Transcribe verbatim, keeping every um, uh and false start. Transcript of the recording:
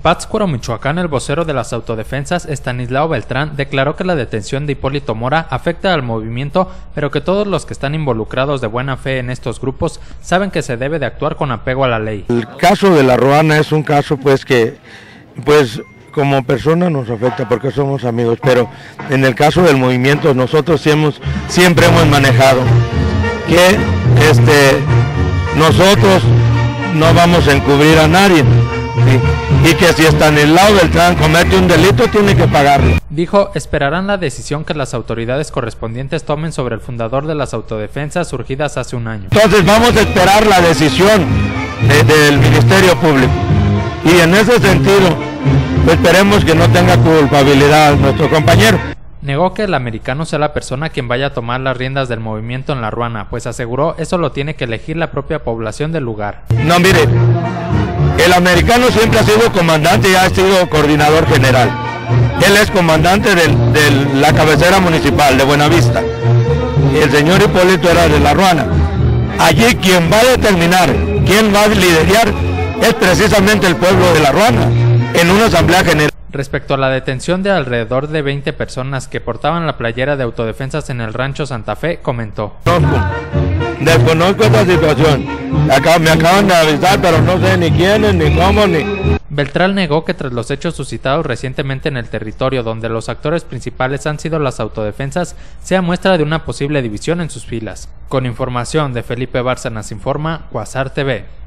Pátzcuaro, Michoacán, el vocero de las autodefensas, Estanislao Beltrán, declaró que la detención de Hipólito Mora afecta al movimiento, pero que todos los que están involucrados de buena fe en estos grupos saben que se debe de actuar con apego a la ley. El caso de La Ruana es un caso pues que, pues como persona nos afecta porque somos amigos, pero en el caso del movimiento nosotros hemos, siempre hemos manejado que este, nosotros no vamos a encubrir a nadie. Sí, y que si Estanislao Beltrán comete un delito tiene que pagarlo. Dijo, esperarán la decisión que las autoridades correspondientes tomen sobre el fundador de las autodefensas surgidas hace un año. Entonces vamos a esperar la decisión de, del Ministerio Público y en ese sentido pues, esperemos que no tenga culpabilidad nuestro compañero. Negó que el americano sea la persona quien vaya a tomar las riendas del movimiento en La Ruana, pues aseguró eso lo tiene que elegir la propia población del lugar. No, mire, el americano siempre ha sido comandante y ha sido coordinador general. Él es comandante de, de la cabecera municipal de Buenavista. Y el señor Hipólito era de La Ruana. Allí quien va a determinar, quién va a liderar, es precisamente el pueblo de La Ruana, en una asamblea general. Respecto a la detención de alrededor de veinte personas que portaban la playera de autodefensas en el rancho Santa Fe, comentó. Desconozco esta situación, Acá, me acaban de avisar, pero no sé ni quiénes, ni cómo, ni... Beltrán negó que tras los hechos suscitados recientemente en el territorio, donde los actores principales han sido las autodefensas, sea muestra de una posible división en sus filas. Con información de Felipe Bárcenas informa Quasar T V.